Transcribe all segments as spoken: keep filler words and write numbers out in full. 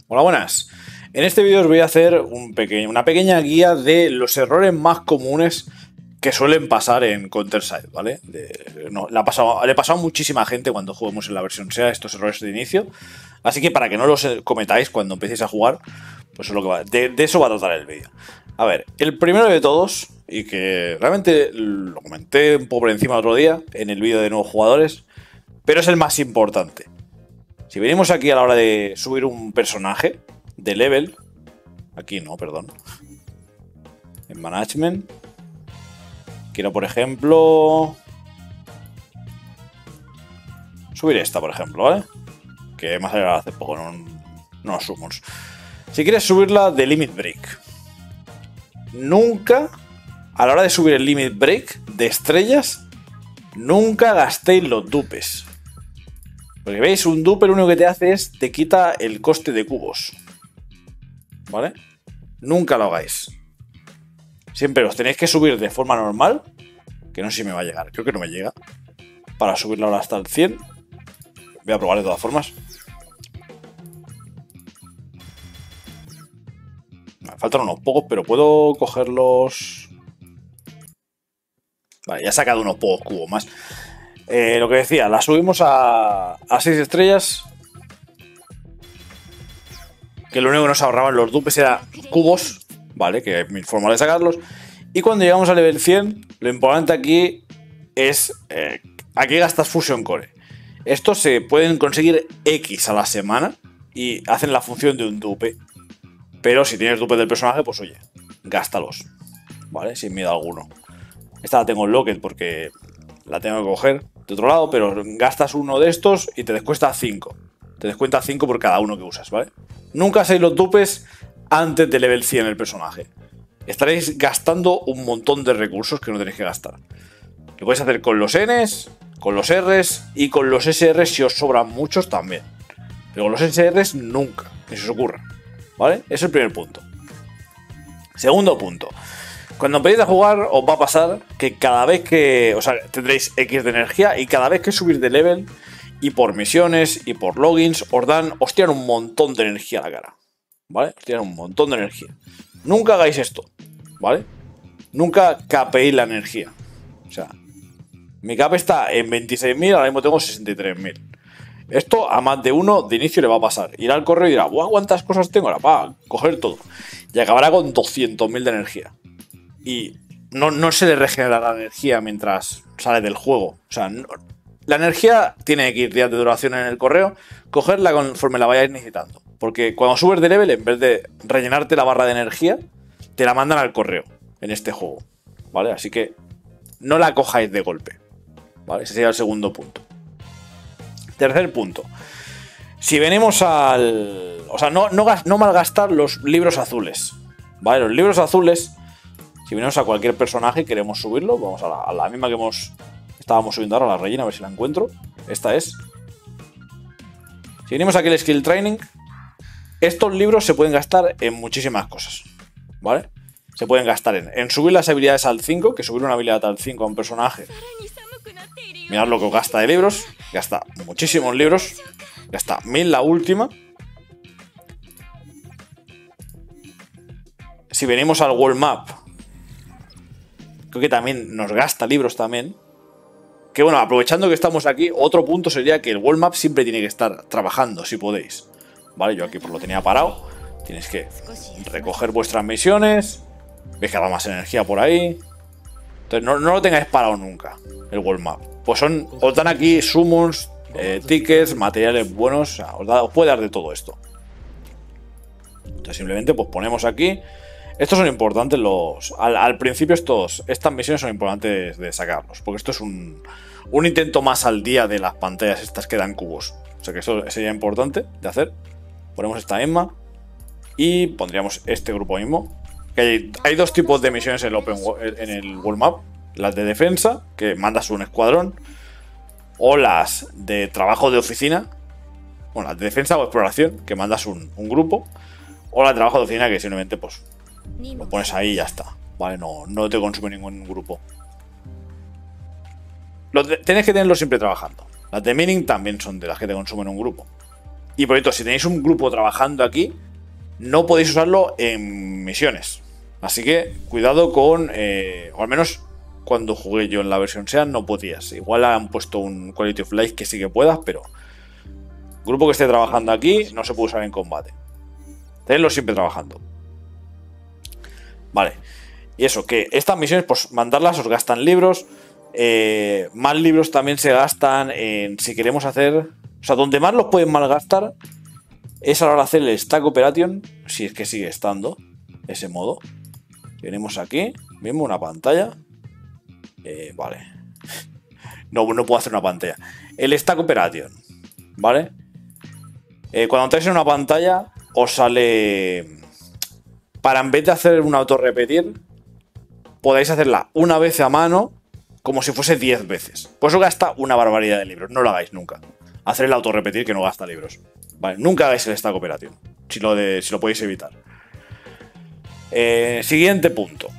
Hola, buenas. En este vídeo os voy a hacer un pequeño, una pequeña guía de los errores más comunes que suelen pasar en Counter-Strike, ¿vale? De, no, le, ha pasado, le ha pasado a muchísima gente cuando juguemos en la versión S E A estos errores de inicio. Así que para que no los cometáis cuando empecéis a jugar, pues es lo que va, de, de eso va a tratar el vídeo. A ver, el primero de todos, y que realmente lo comenté un poco por encima otro día en el vídeo de nuevos jugadores, pero es el más importante. Si venimos aquí a la hora de subir un personaje de level, aquí no, perdón, en Management, quiero por ejemplo subir esta, por ejemplo, ¿vale? Que más allá hace poco, no, no nos sumos. Si quieres subirla de Limit Break, nunca, a la hora de subir el Limit Break de estrellas, nunca gastéis los dupes. Porque veis, un dupe lo único que te hace es te quita el coste de cubos, ¿vale? Nunca lo hagáis. Siempre los tenéis que subir de forma normal, que no sé si me va a llegar, creo que no me llega, para subirla ahora hasta el cien. Voy a probar de todas formas. Me faltan unos pocos, pero puedo cogerlos. Vale, ya he sacado unos pocos cubos más. Eh, lo que decía, la subimos a, a seis estrellas. Que lo único que nos ahorraban los dupes era cubos, ¿vale? Que es mi forma de sacarlos. Y cuando llegamos al level cien, lo importante aquí es eh, a qué gastas Fusion Core. Estos se pueden conseguir X a la semana y hacen la función de un dupe. Pero si tienes dupe del personaje, pues oye, gástalos, ¿vale? Sin miedo alguno. Esta la tengo en Locket porque la tengo que coger de otro lado, pero gastas uno de estos y te descuesta cinco. Te descuenta cinco por cada uno que usas, ¿vale? Nunca hacéis los dupes antes de level cien el personaje. Estaréis gastando un montón de recursos que no tenéis que gastar. Lo podéis hacer con los Ns, con los Rs y con los S Rs si os sobran muchos también. Pero con los S Rs nunca, que se os ocurra, ¿vale? Ese es el primer punto. Segundo punto. Cuando empecéis a jugar os va a pasar que cada vez que... O sea, tendréis X de energía y cada vez que subís de level y por misiones y por logins os dan... Os tiran un montón de energía a la cara, ¿vale? Os tiran un montón de energía. Nunca hagáis esto, ¿vale? Nunca capeéis la energía. O sea, mi cap está en veintiséis mil, ahora mismo tengo sesenta y tres mil. Esto a más de uno de inicio le va a pasar. Irá al correo y dirá, ¡guau! ¿Cuántas cosas tengo? Ahora, para coger todo. Y acabará con doscientos mil de energía. Y no, no se le regenera la energía mientras sale del juego. O sea, no, la energía tiene X días de duración en el correo. Cogerla conforme la vayáis necesitando. Porque cuando subes de level, en vez de rellenarte la barra de energía, te la mandan al correo en este juego, ¿vale? Así que no la cojáis de golpe, ¿vale? Ese sería el segundo punto. Tercer punto. Si venimos al... O sea, no, no, no malgastar los libros azules, ¿vale? Los libros azules... Si venimos a cualquier personaje y queremos subirlo, vamos a la, a la misma que hemos estábamos subiendo ahora, la rellena, a ver si la encuentro. Esta es. Si venimos aquí al Skill Training, estos libros se pueden gastar en muchísimas cosas, ¿vale? Se pueden gastar en, en subir las habilidades al cinco, que subir una habilidad al cinco a un personaje. Mirad lo que gasta de libros. Gasta muchísimos libros. Gasta mil la última. Si venimos al World Map, creo que también nos gasta libros también. Que bueno, aprovechando que estamos aquí, otro punto sería que el World Map siempre tiene que estar trabajando, si podéis. Vale, yo aquí pues lo tenía parado. Tienes que recoger vuestras misiones. Veis que da más energía por ahí. Entonces no, no lo tengáis parado nunca, el World Map. Pues son, os dan aquí summons, eh, tickets, materiales buenos. O sea, os, da, os puede dar de todo esto. Entonces simplemente pues ponemos aquí. Estos son importantes los... Al, al principio estos, estas misiones son importantes de sacarlos. Porque esto es un, un intento más al día de las pantallas estas que dan cubos. O sea que eso sería importante de hacer. Ponemos esta misma. Y pondríamos este grupo mismo. Que hay, hay dos tipos de misiones en el, Open, en el World Map. Las de defensa, que mandas un escuadrón. O las de trabajo de oficina. Bueno, las de defensa o exploración, que mandas un, un grupo. O la de trabajo de oficina, que simplemente pues... lo pones ahí y ya está, ¿vale? No, no te consume ningún grupo. Los de, tenés que tenerlo siempre trabajando. Las de mining también son de las que te consumen un grupo. Y por cierto, si tenéis un grupo trabajando aquí, no podéis usarlo en misiones. Así que cuidado con... Eh, o al menos cuando jugué yo en la versión SEA no podías. Igual han puesto un Quality of Life que sí que puedas, pero... Grupo que esté trabajando aquí no se puede usar en combate. Tenedlo siempre trabajando. Vale. Y eso, que estas misiones, pues mandarlas os gastan libros. Eh, más libros también se gastan en... Si queremos hacer... O sea, donde más los pueden malgastar es a la hora de hacer el Stack Operation, si es que sigue estando ese modo. Venimos aquí, vemos una pantalla. Eh, vale. No, no puedo hacer una pantalla. El Stack Operation, ¿vale? Eh, cuando entráis en una pantalla, os sale... Para en vez de hacer un autorrepetir, podáis hacerla una vez a mano, como si fuese diez veces. Por eso gasta una barbaridad de libros. No lo hagáis nunca. Hacer el autorrepetir que no gasta libros. Vale, nunca hagáis el Stack Operation, si lo, de, si lo podéis evitar. Eh, siguiente punto.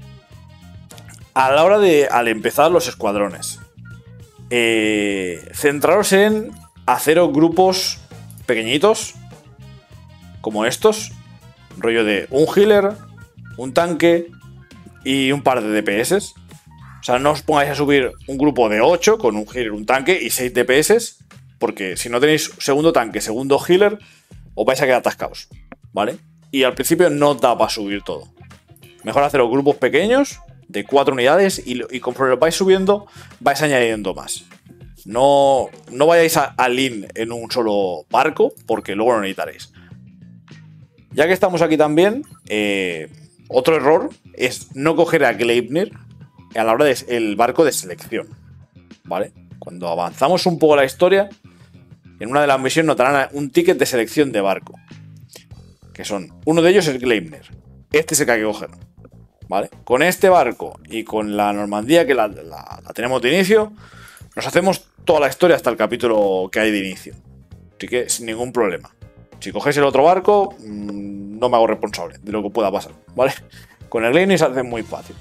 A la hora de al empezar los escuadrones, eh, centraros en haceros grupos pequeñitos, como estos, rollo de un healer, un tanque y un par de D P S. O sea, no os pongáis a subir un grupo de ocho con un healer, un tanque y seis D P S, porque si no tenéis segundo tanque, segundo healer, os vais a quedar atascados, ¿vale? Y al principio no da para subir todo. Mejor haceros grupos pequeños de cuatro unidades y, y conforme los vais subiendo, vais añadiendo más. No, no vayáis a, a lean en un solo barco, porque luego lo necesitaréis. Ya que estamos aquí también, eh, otro error es no coger a Gleipnir a la hora del barco de selección, ¿vale? Cuando avanzamos un poco la historia, en una de las misiones notarán un ticket de selección de barco, que son, uno de ellos es Gleipnir. Este es el que hay que coger, ¿vale? Con este barco y con la Normandía, que la, la, la tenemos de inicio, nos hacemos toda la historia hasta el capítulo que hay de inicio. Así que sin ningún problema. Si cogéis el otro barco, mmm, no me hago responsable de lo que pueda pasar, ¿vale? Con el Gleipnir se hace muy fácil.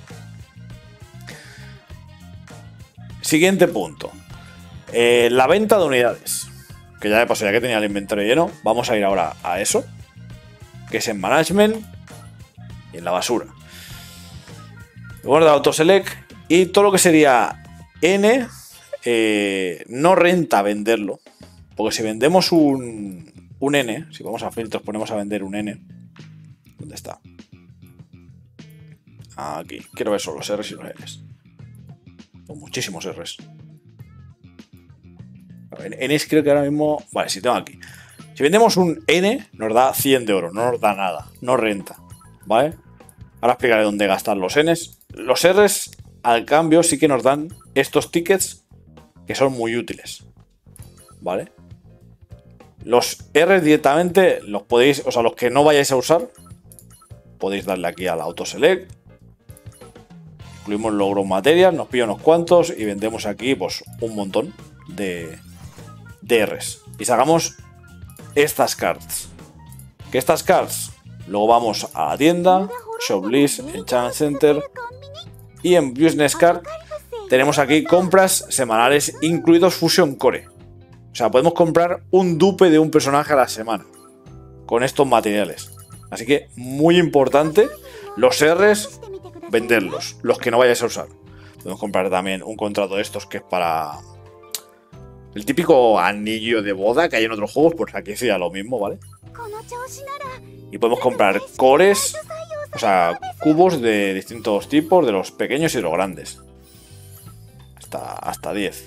Siguiente punto. Eh, la venta de unidades. Que ya de paso, ya que tenía el inventario lleno, vamos a ir ahora a eso. Que es en Management y en la basura. Guarda Autoselect y todo lo que sería N, eh, no renta venderlo. Porque si vendemos un, un N, si vamos a filtros, ponemos a vender un N. ¿Dónde está? Aquí. Quiero ver solo los R's y los Ns. Son muchísimos R's. En Ns creo que ahora mismo... Vale, si tengo aquí. Si vendemos un N, nos da cien de oro. No nos da nada. No renta. ¿Vale? Ahora explicaré dónde gastar los Ns. Los Rs, al cambio, sí que nos dan estos tickets que son muy útiles. ¿Vale? Los Rs directamente los podéis... O sea, los que no vayáis a usar, podéis darle aquí al Autoselect. Incluimos logros material, nos pilla unos cuantos y vendemos aquí pues un montón de, de Rs. Y sacamos estas cards. Que estas cards luego vamos a la tienda, Shop List, Enchant Center y en Business Card tenemos aquí compras semanales incluidos Fusion Core. O sea, podemos comprar un dupe de un personaje a la semana con estos materiales. Así que muy importante, los Rs venderlos, los que no vayáis a usar. Podemos comprar también un contrato de estos que es para el típico anillo de boda que hay en otros juegos, pues aquí sería lo mismo, ¿vale? Y podemos comprar cores, o sea, cubos de distintos tipos, de los pequeños y de los grandes. Hasta, hasta diez.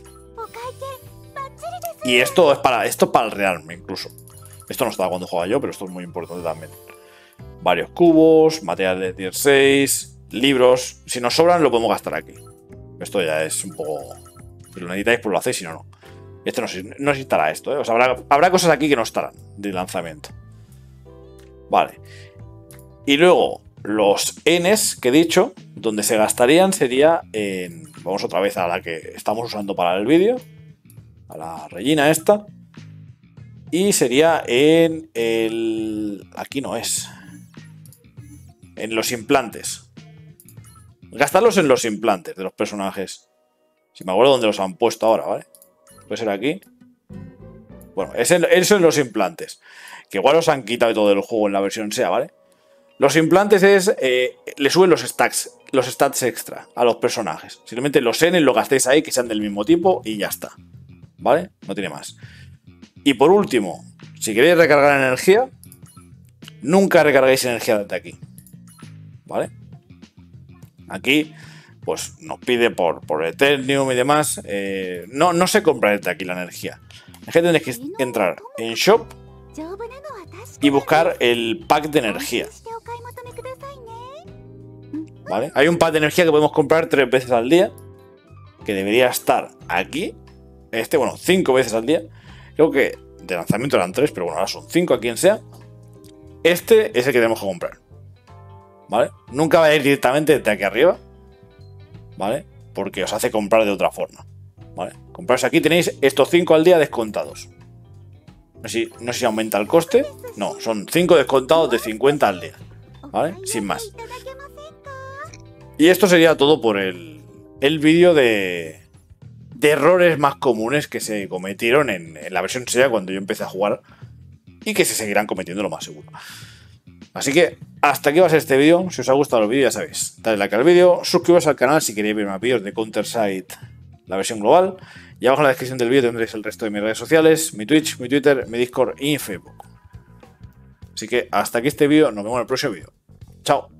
Y esto es para esto es para el Realm incluso. Esto no estaba cuando jugaba yo, pero esto es muy importante también. Varios cubos, material de tier seis, libros. Si nos sobran lo podemos gastar aquí. Esto ya es un poco... Si lo necesitáis pues lo hacéis, si no, no. Este no, no necesitará esto, ¿eh? O sea, habrá, habrá cosas aquí que no estarán de lanzamiento. Vale. Y luego, los Ns que he dicho, donde se gastarían sería en... Vamos otra vez a la que estamos usando para el vídeo. A la Regina esta. Y sería en el... Aquí no es. En los implantes. Gastarlos en los implantes de los personajes. Si me acuerdo dónde los han puesto ahora, ¿vale? Puede ser aquí. Bueno, ese, eso en los implantes. Que igual los han quitado de todo el juego en la versión S E A, ¿vale? Los implantes es... Eh, le suben los stacks, los stats extra a los personajes. Simplemente los N lo gastéis ahí, que sean del mismo tipo y ya está. ¿Vale? No tiene más. Y por último, si queréis recargar energía, nunca recarguéis energía desde aquí. ¿Vale? Aquí, pues nos pide por, por Eternium y demás. Eh, no, no se compra desde aquí la energía. Es que tenéis que entrar en Shop y buscar el pack de energía. ¿Vale? Hay un pack de energía que podemos comprar tres veces al día, que debería estar aquí. Este, bueno, cinco veces al día. Creo que de lanzamiento eran tres, pero bueno, ahora son cinco a quien sea. Este es el que tenemos que comprar. ¿Vale? Nunca va a ir directamente desde aquí arriba. ¿Vale? Porque os hace comprar de otra forma. ¿Vale? Compraros aquí, tenéis estos cinco al día descontados. No sé, si, no sé si aumenta el coste. No, son cinco descontados de cincuenta al día. ¿Vale? Sin más. Y esto sería todo por el, el vídeo de, de errores más comunes que se cometieron en, en la versión S E A cuando yo empecé a jugar y que se seguirán cometiendo lo más seguro. Así que hasta aquí va a ser este vídeo. Si os ha gustado el vídeo ya sabéis, dadle like al vídeo, suscribiros al canal si queréis ver más vídeos de Counter-Strike, la versión global. Y abajo en la descripción del vídeo tendréis el resto de mis redes sociales, mi Twitch, mi Twitter, mi Discord y mi Facebook. Así que hasta aquí este vídeo, nos vemos en el próximo vídeo. Chao.